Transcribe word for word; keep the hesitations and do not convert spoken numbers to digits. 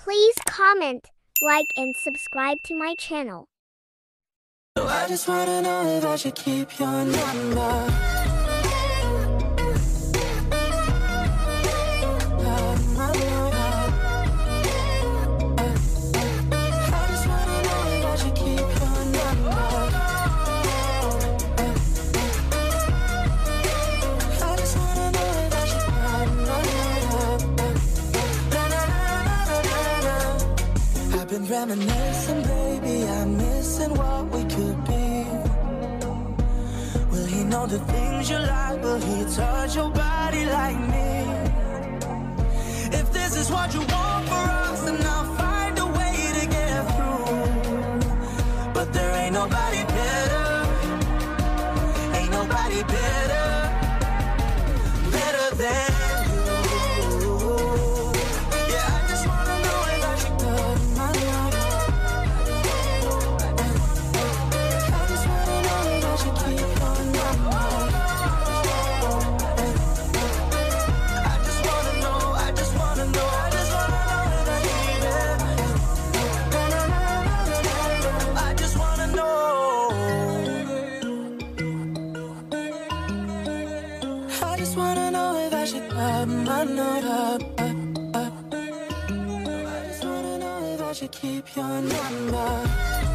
Please comment, like and subscribe to my channel. So I just wanna know if I should keep your number. Been reminiscing, baby, I'm missing what we could be. Will he know the things you like? Will he touch your body like me? If this is what you want for us, then I'll find a way to get through. But there ain't nobody better, ain't nobody better, better than my number. I just wanna know if I should keep your number.